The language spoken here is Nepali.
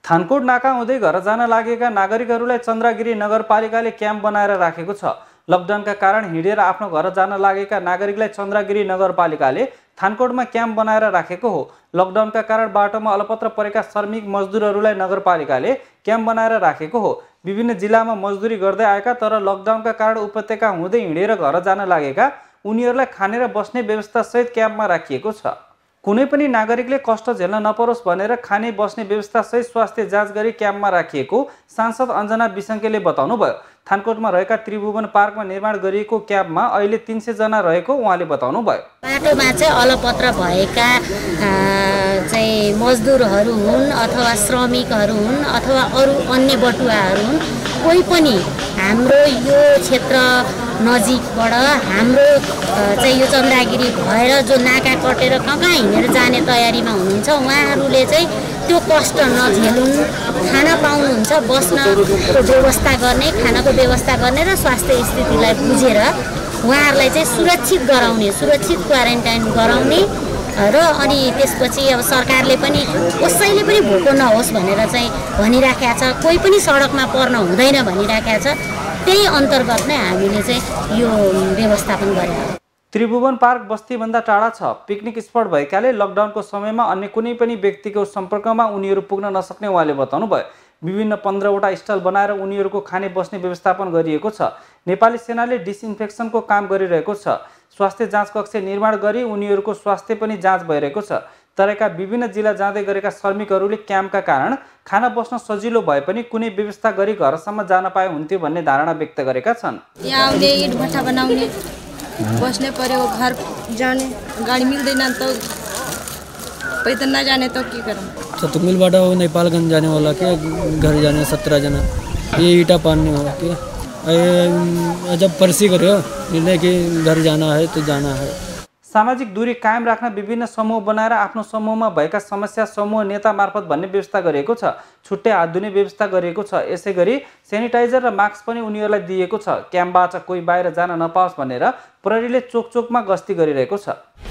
थानकोट नाका हुँदै घर जान लागेका नागरिकहरूलाई चन्द्रगिरी नगरपालिकाले क्याम्प बनाएर राखेको छ। लकडाउनका कारण हिँडेर आफ्नो घर जान लागेका नागरिकलाई चन्द्रगिरी नगरपालिकाले थानकोटमा क्याम्प बनाएर राखेको हो। लकडाउनका कारण बाटोमा अलपत्र परेका श्रमिक मजदुरहरूलाई नगरपालिकाले क्याम्प बनाएर राखेको हो। विभिन्न जिल्लामा मजदुरी गर्दै आएका तर लकडाउनका कारण उपत्यका हुँदै हिँडेर घर जान लागेका उनीहरूलाई खाने र बस्ने व्यवस्था सहित क्याम्पमा राखिएको छ। कुनै पनि नागरिकले कष्ट झेल्न नपरोस् भनेर खाने बस्ने व्यवस्था सहित स्वास्थ्य जाँच गरी क्याम्पमा राखिएको सांसद अञ्जना बिसङ्केले बताउनुभयो। थानकोटमा रहेका त्रिभुवन पार्कमा निर्माण गरिएको क्याम्पमा अहिले 300 जना रहेको उहाँले बताउनुभयो। बाटोमा चाहिँ अलपत्र भएका मजदुरहरू हुन् अथवा श्रमिकहरू हुन् अथवा अरू अन्य बटुवाहरू हुन्, कोही पनि हाम्रो यो क्षेत्र नजिकबाट हाम्रो यो चन्द्रगिरी भएर जो नाका कटेर कहाँ हिँडेर जाने तयारीमा हुनुहुन्छ उहाँहरूले चाहिँ त्यो कष्ट नझेलुन्, खाना पाउनुहुन्छ, बस्नको व्यवस्था गर्ने, खानाको व्यवस्था गर्ने र स्वास्थ्य स्थितिलाई बुझेर उहाँहरूलाई चाहिँ सुरक्षित गराउने, सुरक्षित क्वारेन्टाइन गराउने र अनि त्यसपछि अब सरकारले पनि कसैले पनि भोको नहोस् भनेर चाहिँ भनिराखेको छ, कोही पनि सडकमा पर्न हुँदैन भनिराखेको छ। त्यही अन्तर्गत नै हामीले चाहिँ यो व्यवस्थापन गरेका छौँ। त्रिभुवन पार्क बस्तीभन्दा टाढा छ। पिकनिक स्पट भएकाले लकडाउनको समयमा अन्य कुनै पनि व्यक्तिको सम्पर्कमा उनीहरू पुग्न नसक्ने उहाँले बताउनुभयो। विभिन्न 15वटा स्टल बनाएर उनीहरूको खाने बस्ने व्यवस्थापन गरिएको छ। नेपाली सेनाले डिसइन्फेक्सनको काम गरिरहेको छ। स्वास्थ्य जाँच कक्ष निर्माण गरी उनीहरूको स्वास्थ्य पनि जाँच भइरहेको छ। तराईका विभिन्न जिल्ला जाँदै गरेका श्रमिकहरूले क्याम्पका कारण खाना बस्न सजिलो भए पनि कुनै व्यवस्था गरी घरसम्म जान पाए हुन्थ्यो भन्ने धारणा व्यक्त गरेका छन्। यहाँ आउने इट भट्टा बनाउने, बस्ने पर्यो, घर जाने गाडी मिल्दैन त पैदल नजाने त के गरौँ। सतुमिलबाट हो नेपालगंज जाने वाला के घर जाने 17 जना ये ईटा पानी हो के जब पर्सी गर्यो निर्णय कि घर जाना है तो जाना है। सामाजिक दूरी कायम राख्न विभिन्न समूह बनाएर आफ्नो समूहमा भएका समस्या समूह नेता मार्फत भन्ने व्यवस्था गरिएको छ। छुट्टै हात धुने व्यवस्था गरिएको छ। यसै गरी सेनिटाइजर र मास्क पनि उनीहरूलाई दिएको छ। क्याम्पबाट कोही बाहिर जान नपाओस् भनेर प्रहरीले चोक चोकमा गस्ती गरिरहेको छ।